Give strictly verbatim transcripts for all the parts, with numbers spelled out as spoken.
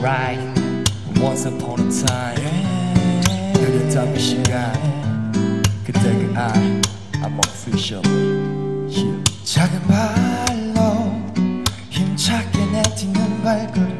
right. Once upon a time 그랬던 그 시간 그때 그 I I'm official yeah. 작은 발로 힘차게 내딛는 발걸음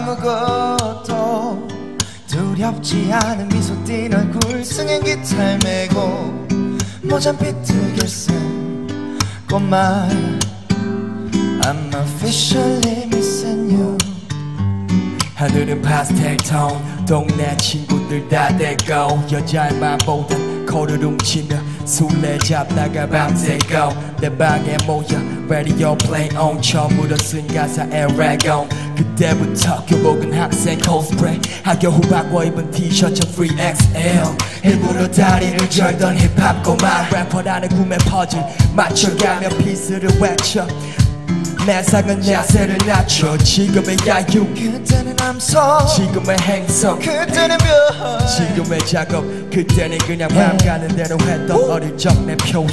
아무것도 두렵지 않은 미소 띤 얼굴 승인 기타를 메고 모잠 비트를 쓴 꽃말 I'm officially missing you. 하늘은 파스텔 톤 동네 친구들 다 대고 여자만 보던 코를 훔치며 술래 잡다가 밤새고 내 방에 모여 radio play on 처음으로 쓴 가사 에레곤 그때부터 교복은 학생 코스프레이 학교 후바꿔 입은 티셔츠 쓰리 엑스엘 일부러 다리를 절던 힙합 꼬마 래퍼라는 꿈에 퍼즐 맞춰가며 피스를 외쳐 내 상은 야세를 낮춰 지금의 야유 그때는 암석 지금의 행성 그때는 별 지금의 작업 그때는 그냥 맘 가는 대로 했던 어릴 적 내 표현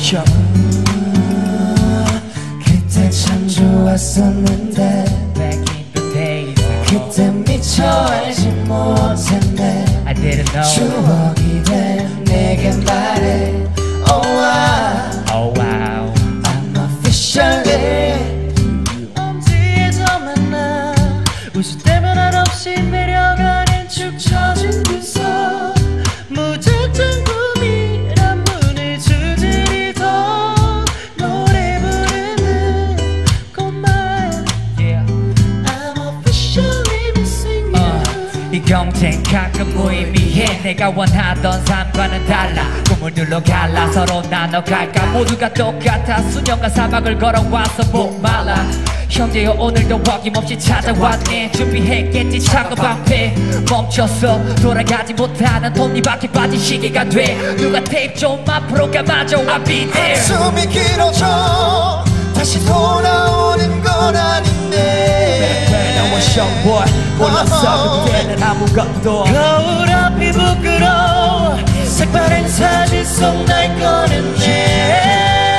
그때 참 좋았었는데 Back in the days 그때 미처 알지 못했네 I didn't know 추억이 된 내게 말해 Oh wow Oh wow I'm officially 엄지에서 만나 웃을 때면 한없이 매력아닌 축 처진 두서 무작정 꿈이란 문을 두드리던 노래 부르는 꽃말 Yeah I'm officially missing you uh, 이 경쟁 가끔 무의미해 내가 원하던 삶과는 달라 꿈을 둘러 갈라 서로 나눠갈까 모두가 똑같아 수년간 사막을 걸어와서 목말라 형제여 오늘도 어김없이 찾아왔네 준비했겠지 차고 방패 멈춰서 돌아가지 못하는 톱니바퀴 빠진 시계가 돼 누가 테이프 좀 앞으로 감아줘 I'll be there 숨이 길어져 다시 돌아오는 건 아닌데 Back when I was young boy 몰랐어 그때는 아무것도 거울 앞이 부끄러워 색바랜 사진 속 날 꺼냈네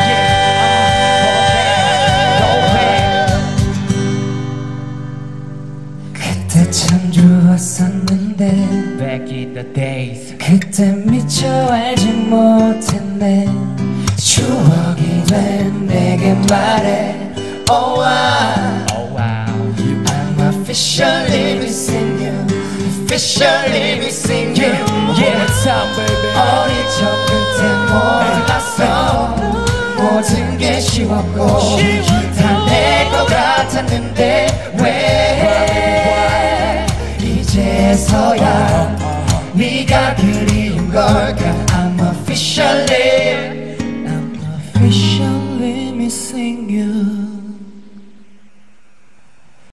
그때 참 좋았었는데 Back in the days 그때 미처 알지 못했네 추억이 된 내게 말해 Oh wow Oh wow I'm officially missing you Officially missing you Yeah time baby 어릴 적 그때 몰랐어 모든 게 쉬웠고 다 내 것 같았는데 왜 이제서야 네가 그리운 걸까 I'm officially